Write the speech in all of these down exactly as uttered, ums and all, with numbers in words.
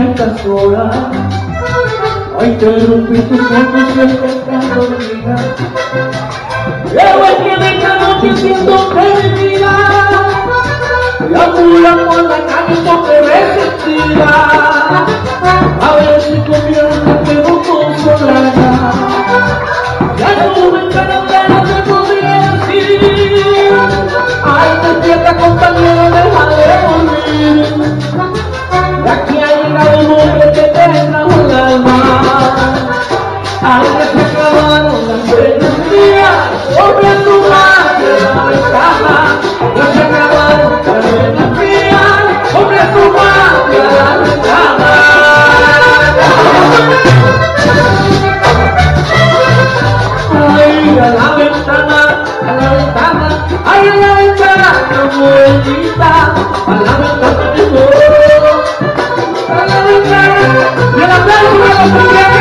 estas horas. Ay, te rompí tus ojos y el pecado dormida. Pero es que me cago que siento que mi vida deambula por la calle porque resentida. A ver si convierte que no consolará. Ya no me entero de lo que podría decir. Ay, despierta compañero, deja de dormir. De aquí ha llegado un hombre que te trajo el alma. Ay, que se acabaron las buenas días. Hombre, tu madre la ventana. Ya se acabaron las buenas días. Hombre, tu madre la ventana. Ay, a la ventana, a la ventana. Ay, a la ventana, bonita. A la ventana de todo. A la ventana, y a la ventana, a la ventana.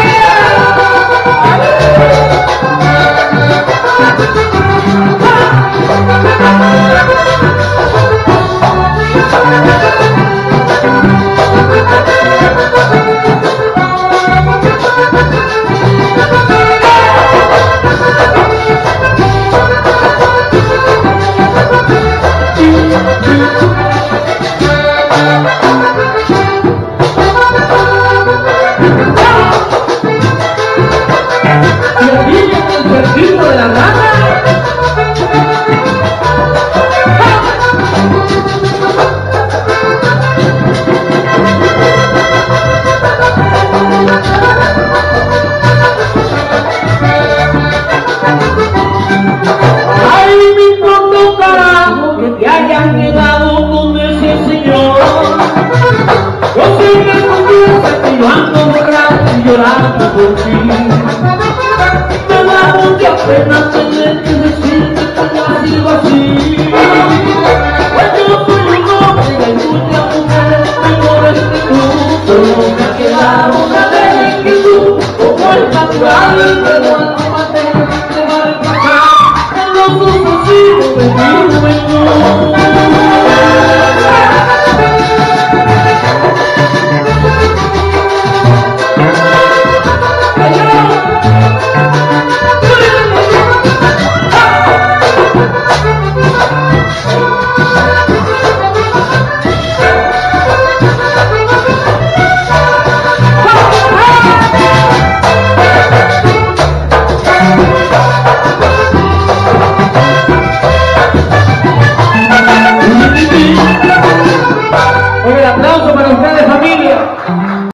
Llorando por ti, me da mucha pena.